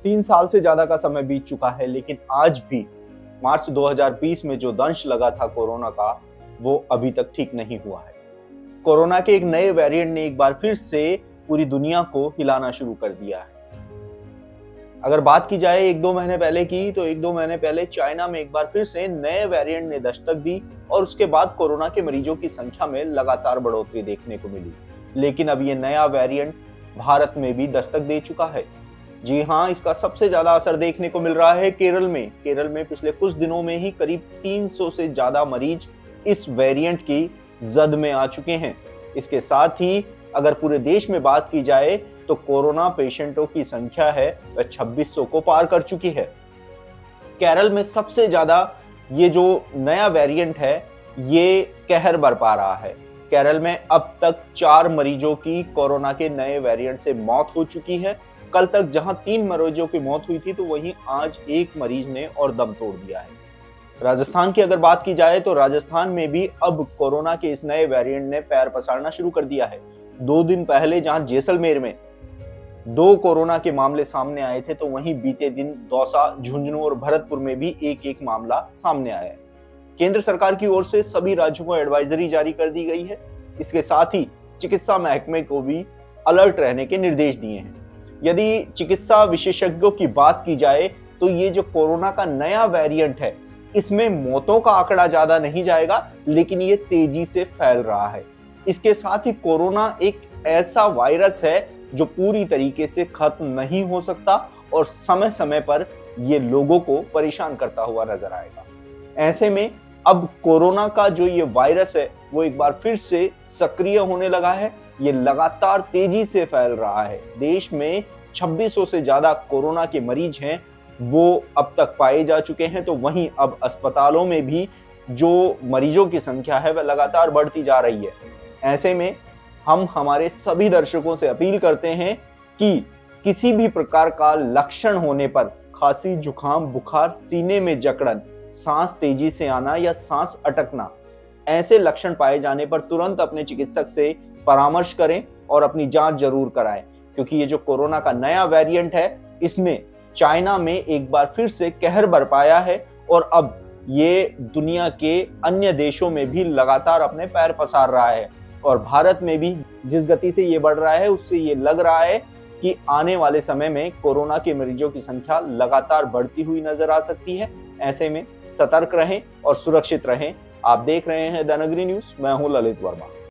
3 साल से ज्यादा का समय बीत चुका है, लेकिन आज भी मार्च 2020 में जो दंश लगा था कोरोना का, वो अभी तक ठीक नहीं हुआ है। कोरोना के एक नए वेरिएंट ने एक बार फिर से पूरी दुनिया को हिलाना शुरू कर दिया है। अगर बात की जाए 1-2 महीने पहले की, तो 1-2 महीने पहले चाइना में एक बार फिर से नए वेरिएंट ने दस्तक दी और उसके बाद कोरोना के मरीजों की संख्या में लगातार बढ़ोतरी देखने को मिली। लेकिन अब ये नया वेरिएंट भारत में भी दस्तक दे चुका है। जी हाँ, इसका सबसे ज्यादा असर देखने को मिल रहा है केरल में। केरल में पिछले कुछ दिनों में ही करीब 300 से ज्यादा मरीज इस वेरिएंट की जद में आ चुके हैं। इसके साथ ही अगर पूरे देश में बात की जाए तो कोरोना पेशेंटों की संख्या है वह 2600 को पार कर चुकी है। केरल में सबसे ज्यादा ये जो नया वेरिएंट है ये कहर बरपा रहा है। केरल में अब तक 4 मरीजों की कोरोना के नए वेरिएंट से मौत हो चुकी है। कल तक जहां 3 मरीजों की मौत हुई थी, तो वहीं आज एक मरीज ने और दम तोड़ दिया है। राजस्थान की अगर बात की जाए तो राजस्थान में भी अब कोरोना के इस नए वेरिएंट ने पैर पसारना शुरू कर दिया है। 2 दिन पहले जहां जैसलमेर में 2 कोरोना के मामले सामने आए थे, तो वहीं बीते दिन दौसा, झुंझुनू और भरतपुर में भी एक मामला सामने आया है। केंद्र सरकार की ओर से सभी राज्यों को एडवाइजरी जारी कर दी गई है। इसके साथ ही चिकित्सा महकमे को भी अलर्ट रहने के निर्देश दिए हैं। यदि चिकित्सा विशेषज्ञों की बात की जाए तो ये जो कोरोना का नया वेरिएंट है, इसमें मौतों का आंकड़ा ज्यादा नहीं जाएगा, लेकिन ये तेजी से फैल रहा है। इसके साथ ही कोरोना एक ऐसा वायरस है जो पूरी तरीके से खत्म नहीं हो सकता और समय समय पर ये लोगों को परेशान करता हुआ नजर आएगा। ऐसे में अब कोरोना का जो ये वायरस है वो एक बार फिर से सक्रिय होने लगा है। ये लगातार तेजी से फैल रहा है। देश में 2600 से ज्यादा कोरोना के मरीज हैं, वो अब तक पाए जा चुके हैं। तो वहीं अब अस्पतालों में भी जो मरीजों की संख्या है वह लगातार बढ़ती जा रही है। ऐसे में हम हमारे सभी दर्शकों से अपील करते हैं कि किसी भी प्रकार का लक्षण होने पर, खांसी, जुकाम, बुखार, सीने में जकड़न, सांस तेजी से आना या सांस अटकना, ऐसे लक्षण पाए जाने पर तुरंत अपने चिकित्सक से परामर्श करें और अपनी जांच जरूर कराएं, क्योंकि ये जो कोरोना का नया वेरिएंट है, इसने चाइना में एक बार फिर से कहर बरपाया है और अब ये दुनिया के अन्य देशों में भी लगातार अपने पैर पसार रहा है। और भारत में भी जिस गति से ये बढ़ रहा है, उससे ये लग रहा है कि आने वाले समय में कोरोना के मरीजों की संख्या लगातार बढ़ती हुई नजर आ सकती है। ऐसे में सतर्क रहें और सुरक्षित रहें। आप देख रहे हैं द नगरी न्यूज, मैं हूं ललित वर्मा।